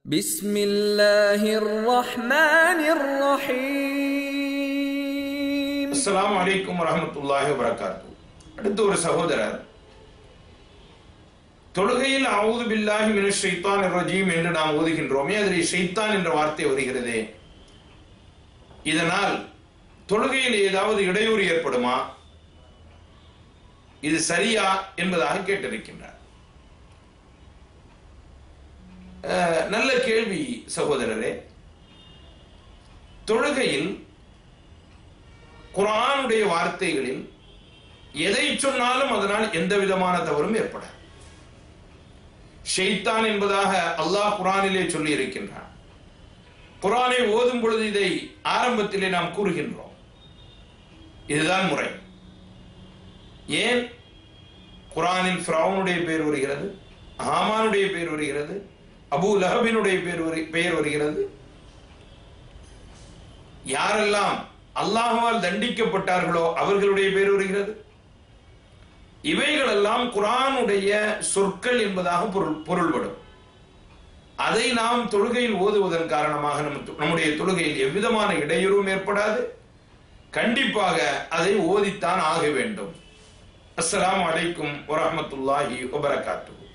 بسم الله الرحمن الرحيم. السلام عليكم ورحمة الله وبركاته. அடுத்த ஒரு சகோதரர் தொழுகையில் அஊது பில்லாஹி மினஷ் ஷைத்தானிர் ரஜீம் என்று நாம் ஓதுகின்றோமே, அதில் ஷைத்தான் என்ற வார்த்தை வருகிறதே, இதனால் தொழுகையில் ஏதாவது இடையூறு ஏற்படுமா, இது சரியா என்பதாக கேட்டிருக்கின்றார். நல்ல கேள்வி சகோதரரே. தொழுகையில் குர்ஆனுடைய வார்த்தைகளில் எதை சொன்னாலும் அதனால் எந்த விதமான தவறும் ஏற்படாது. ஷைத்தான் என்பதாக அல்லாஹ் குர்ஆனிலே சொல்லி இருக்கின்றான். குர்ஆனை ஓதும் பொழுது இதை ஆரம்பத்திலே நாம் கூறுகின்றோம். இதுதான் முறை. ஏன் குர்ஆனில் ஃபிரௌனுடைய பெயர் வருகிறது, ஹாமானுடைய பெயர் வருகிறது, அபூ லஹபினுடைய பெயர் வருகிறது. யாரெல்லாம் அல்லாஹ்வால் தண்டிக்கப்பட்டார்களோ அவர்களுடைய பெயர் வருகிறது. இவைகளெல்லாம் குர்ஆனுடைய சொற்கள் என்பதாக பொருள்படும். அதை நாம் தொழுகையில் ஓதுவதன் காரணமாக நம்முடைய தொழுகையில் எவ்விதமான இடையூறும் ஏற்படாது. கண்டிப்பாக அதை ஓதித்தான் ஆக வேண்டும். அஸ்ஸலாமு அலைக்கும் வரஹ்மத்துல்லாஹி வபரகாத்துஹு.